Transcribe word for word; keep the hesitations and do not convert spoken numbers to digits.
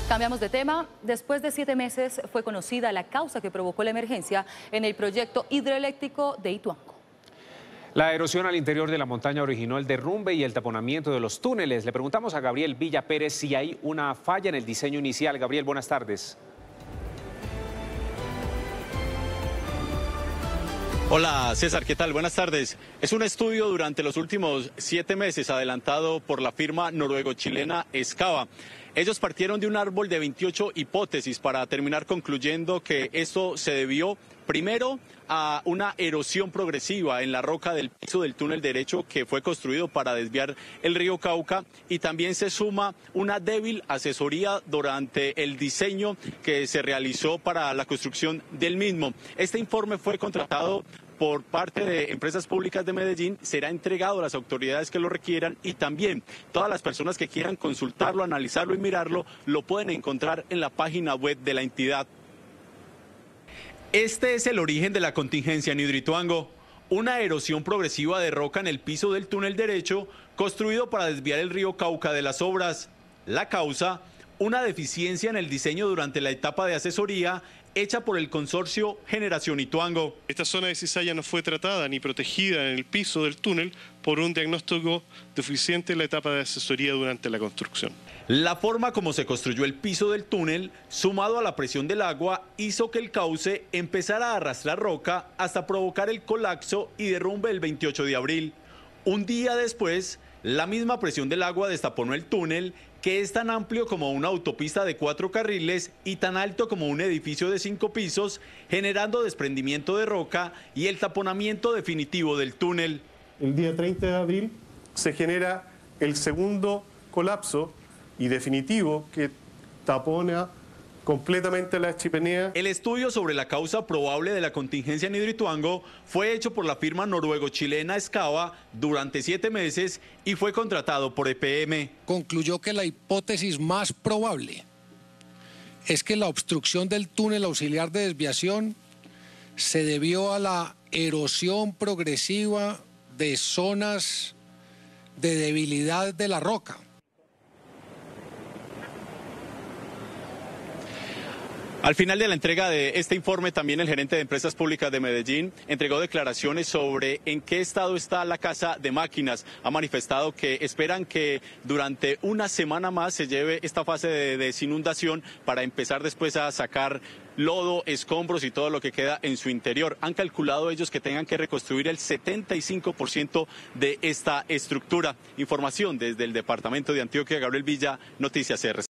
Cambiamos de tema. Después de siete meses fue conocida la causa que provocó la emergencia en el proyecto hidroeléctrico de Ituango. La erosión al interior de la montaña originó el derrumbe y el taponamiento de los túneles. Le preguntamos a Gabriel Villa Pérez si hay una falla en el diseño inicial. Gabriel, buenas tardes. Hola César, ¿qué tal? Buenas tardes. Es un estudio durante los últimos siete meses adelantado por la firma noruego-chilena Escava. Ellos partieron de un árbol de veintiocho hipótesis para terminar concluyendo que esto se debió primero a una erosión progresiva en la roca del piso del túnel derecho que fue construido para desviar el río Cauca, y también se suma una débil asesoría durante el diseño que se realizó para la construcción del mismo. Este informe fue contratado por parte de Empresas Públicas de Medellín, será entregado a las autoridades que lo requieran, y también todas las personas que quieran consultarlo, analizarlo y mirarlo lo pueden encontrar en la página web de la entidad. Este es el origen de la contingencia en Hidroituango, una erosión progresiva de roca en el piso del túnel derecho construido para desviar el río Cauca de las obras. La causa, una deficiencia en el diseño durante la etapa de asesoría hecha por el consorcio Generación Ituango. Esta zona de cizalla no fue tratada ni protegida en el piso del túnel por un diagnóstico deficiente en la etapa de asesoría durante la construcción. La forma como se construyó el piso del túnel, sumado a la presión del agua, hizo que el cauce empezara a arrastrar roca hasta provocar el colapso y derrumbe el veintiocho de abril. Un día después, la misma presión del agua destaponó el túnel, que es tan amplio como una autopista de cuatro carriles y tan alto como un edificio de cinco pisos, generando desprendimiento de roca y el taponamiento definitivo del túnel. El día treinta de abril se genera el segundo colapso y definitivo que tapona completamente la chimenea. El estudio sobre la causa probable de la contingencia en Hidroituango fue hecho por la firma noruego-chilena Escava durante siete meses y fue contratado por E P M. Concluyó que la hipótesis más probable es que la obstrucción del túnel auxiliar de desviación se debió a la erosión progresiva de zonas de debilidad de la roca. Al final de la entrega de este informe, también el gerente de Empresas Públicas de Medellín entregó declaraciones sobre en qué estado está la casa de máquinas. Ha manifestado que esperan que durante una semana más se lleve esta fase de desinundación para empezar después a sacar lodo, escombros y todo lo que queda en su interior. Han calculado ellos que tengan que reconstruir el setenta y cinco por ciento de esta estructura. Información desde el departamento de Antioquia, Gabriel Villa, Noticias R C.